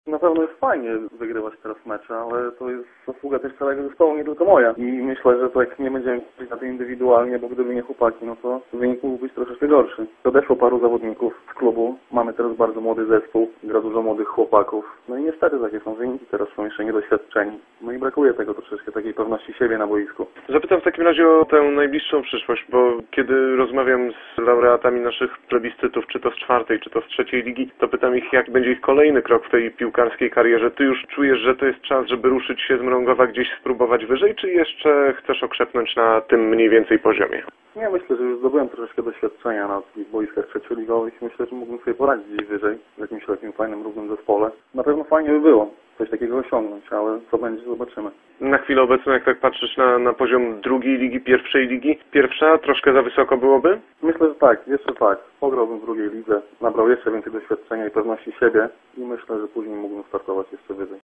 Na pewno jest fajnie wygrywać teraz mecze, ale to jest zasługa też całego zespołu, nie tylko moja. I myślę, że to jak nie będziemy na tym indywidualnie, bo gdyby nie chłopaki, no to wynik mógł być troszeczkę gorszy. Odeszło paru zawodników z klubu, mamy teraz bardzo młody zespół, gra dużo młodych chłopaków. No i niestety takie są wyniki, teraz są jeszcze niedoświadczeni. No i brakuje tego troszeczkę, takiej pewności siebie na boisku. Zapytam w takim razie o tę najbliższą przyszłość, bo kiedy rozmawiam z laureatami naszych plebiscytów, czy to z 4., czy to z 3. ligi, to pytam ich, jak będzie ich kolejny krok w tej piłkarskiej karierze. Ty już czujesz, że to jest czas, żeby ruszyć się z Mrągowa, gdzieś spróbować wyżej, czy jeszcze chcesz okrzepnąć na tym mniej więcej poziomie? Ja myślę, że już zdobyłem troszeczkę doświadczenia na takich boiskach trzecioligowych. Myślę, że mógłbym sobie poradzić gdzieś wyżej, w jakimś takim fajnym, równym zespole. Na pewno fajnie by było coś takiego osiągnąć, ale co będzie, zobaczymy. Na chwilę obecną, jak tak patrzysz na poziom 2. ligi, 1. ligi, pierwsza troszkę za wysoko byłoby? Myślę, że tak, jeszcze tak. Pograłbym w 2. lidze, nabrał jeszcze więcej doświadczenia i pewności siebie i myślę, że później mógłbym startować jeszcze wyżej.